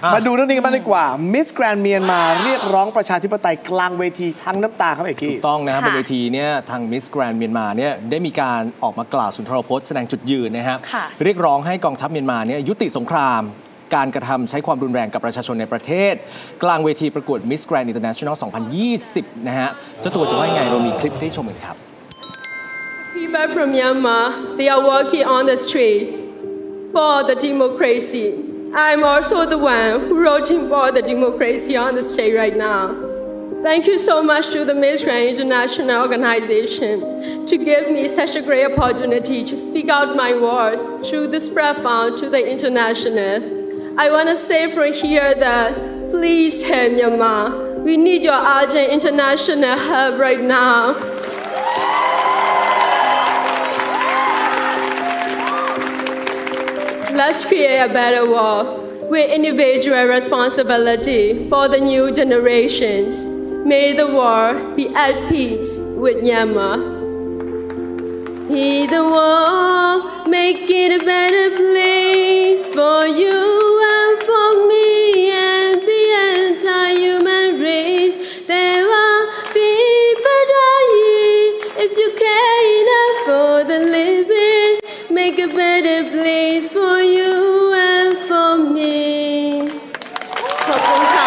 มาดูเรื่องนี้กันบ้างดีกว่ามิสแกรนด์เมียนมาเรียกร้องประชาธิปไตยกลางเวทีทั้งน้ำตาครับเอกกี้ถูกต้องนะครับบนเวทีเนี่ยทางมิสแกรนด์เมียนมาเนี่ยได้มีการออกมากล่าวสุนทรพจน์แสดงจุดยืนนะครับเรียกร้องให้กองทัพเมียนมาเนี่ยยุติสงครามการกระทำใช้ความรุนแรงกับประชาชนในประเทศกลางเวทีประกวด Miss Grand International 2020 นะฮะเจ้าตัวจะว่ายังไงเรามีคลิปให้ชมกันครับ People from Myanmar, they are working on the street for the democracy. I'm also the one who wrote for the democracy on the stage right now. Thank you so much to the Miss Grand International organization to give me such a great opportunity to speak out my words through this platform to the international. I want to say from here that please help Myanmar. We need your urgent international help right now. Let's create a better world with individual responsibility for the new generations. May the world be at peace with Myanmar. May the world make it a better place for you and for me and the entire human race. There are people dying if you care enough for the living. Make a better place for you and for me. ขอบคุณค่ะ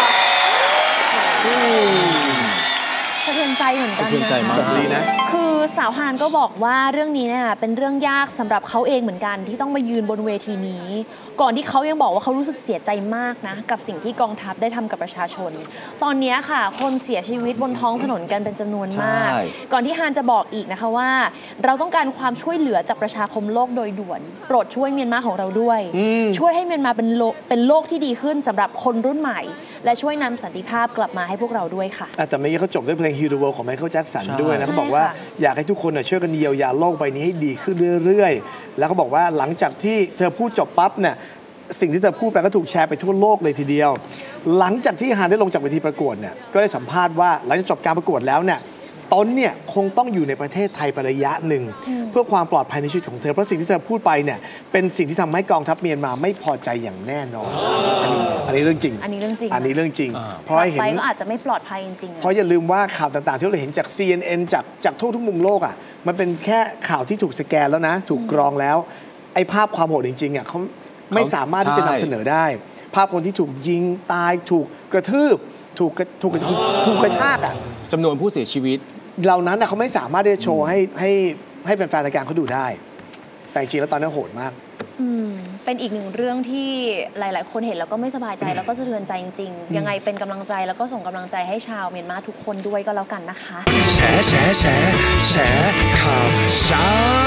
สะเทือนใจเหมือนกันนะคือสาวฮานก็บอกว่าเรื่องนี้เนี่ยเป็นเรื่องยากสำหรับเขาเองเหมือนกันที่ต้องมายืนบนเวทีนี้ก่อนที่เขายังบอกว่าเขารู้สึกเสียใจมากนะกับสิ่งที่กองทัพได้ทำกับประชาชนตอนนี้ค่ะคนเสียชีวิตบนท้องถนนกันเป็นจำนวนมากก่อนที่ฮานจะบอกอีกนะคะว่าเราต้องการความช่วยเหลือจากประชาคมโลกโดยด่วนโปรดช่วยเมียนมาของเราด้วยช่วยให้เมียนมาเป็นโลกที่ดีขึ้นสำหรับคนรุ่นใหม่และช่วยนำสันติภาพกลับมาให้พวกเราด้วยค่ะแต่เมื่อกี้เขาจบด้วยเพลง Heal the World ของไมเคิลแจ็คสันด้วยนะเขาบอกว่าอยากให้ทุกคนช่วยกันเยียวยาโลกใบนี้ให้ดีขึ้นเรื่อยๆแล้วเขาบอกว่าหลังจากที่เธอพูดจบปั๊บเนี่ยสิ่งที่เธอพูดไปก็ถูกแชร์ไปทั่วโลกเลยทีเดียวหลังจากที่ฮานได้ลงจากเวทีประกวดเนี่ยก็ได้สัมภาษณ์ว่าหลังจากจบการประกวดแล้วเนี่ยตนเนี่ยคงต้องอยู่ในประเทศไทยไประยะหนึ่งเพื่อความปลอดภัยในชีวิตของเธอเพราะสิ่งที่เธอพูดไปเนี่ยเป็นสิ่งที่ทำให้กองทัพเมียนมาไม่พอใจอย่างแน่นอนอันนี้เรื่องจริงเพราะเห็นก็อาจจะไม่ปลอดภัยจริงเพราะอย่าลืมว่าข่าวต่างๆที่เราเห็นจาก CNN จากทั่วทุกมุมโลกอ่ะมันเป็นแค่ข่าวที่ถูกสแกนแล้วนะถูกกรองแล้วไอ้ภาพความโหดจริงๆอ่ะเขาไม่สามารถที่จะนำเสนอได้ภาพคนที่ถูกยิงตายถูกกระทืบถูกกระชากอ่ะจำนวนผู้เสียชีวิตเหล่านั้นเขาไม่สามารถที่จะโชว์ให้แฟนๆรายการเขาดูได้แต่จริงๆแล้วตอนนี้โหดมากเป็นอีกหนึ่งเรื่องที่หลายๆคนเห็นแล้วก็ไม่สบายใจแล้วก็สะเทือนใจจริงๆยังไงเป็นกำลังใจแล้วก็ส่งกำลังใจให้ชาวเมียนมาทุกคนด้วยก็แล้วกันนะคะแชร์ข่าวเช้า